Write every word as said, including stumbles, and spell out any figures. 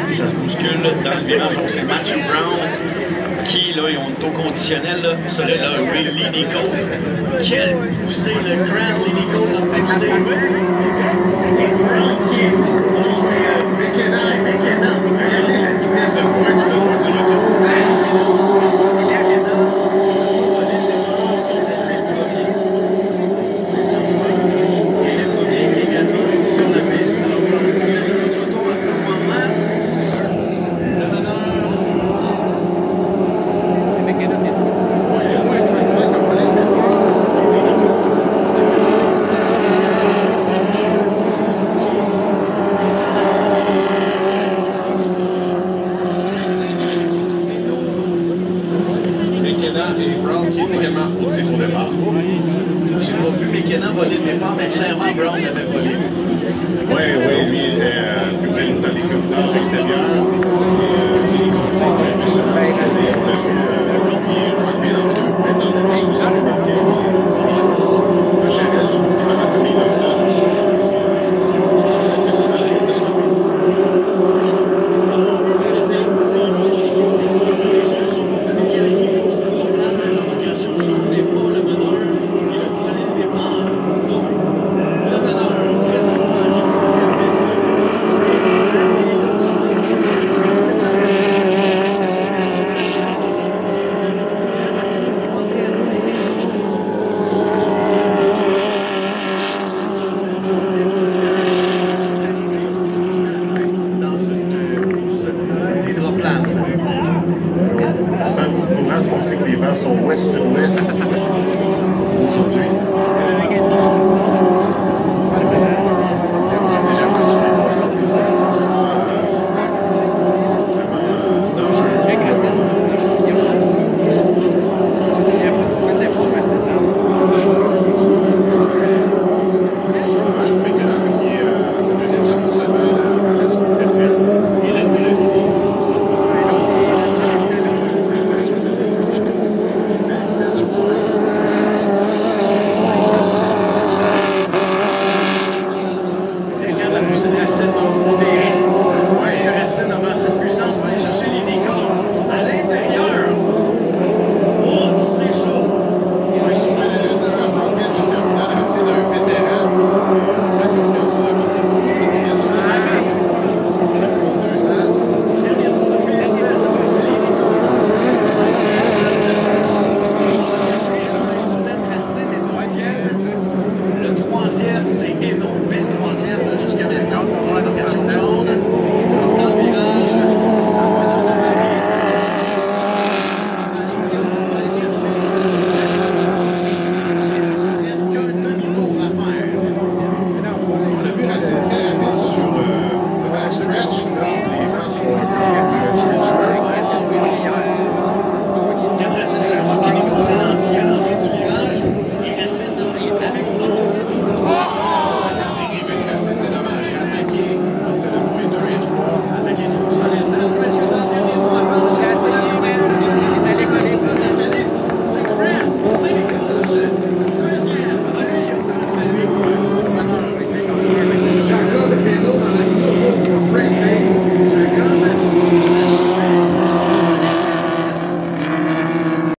Ça se bouscule dans le virage. Donc c'est Matthew Brown qui, là, ils ont le taux conditionnel, là, serait là, Ray Lidicote. Quelle poussée, le Grand Lidicote a poussé. Entier. Non, c'est euh, McKenna. c'est McKenna. Regardez la vitesse de pointe sur le droit du retour. Si McKenna volait le départ, ce serait lui le premier. Et le premier également sur la piste. Alors, on a un peloton à ce moment-là. Le meneur. cinq cinq cinq comme volet de départ. McKenna et Brown qui est également fautif au départ. J'ai pas vu McKenna voler le départ, mais clairement Brown avait volé. Oui, oui, lui était euh, plus près dans les corridors extérieurs. Et, euh, il est content, mais ça, on l'a vu.